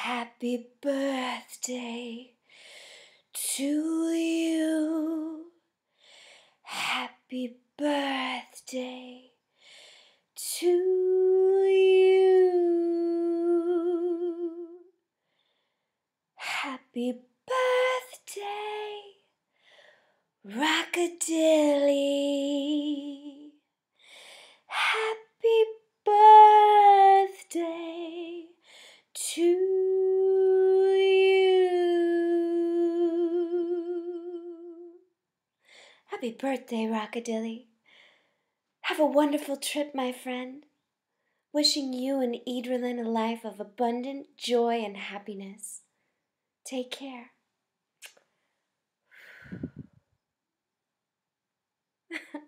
Happy birthday to you. Happy birthday to you. Happy birthday, Rockadilly. Happy birthday to you. Happy birthday, Rockadilly. Have a wonderful trip, my friend. Wishing you and Adrian a life of abundant joy and happiness. Take care.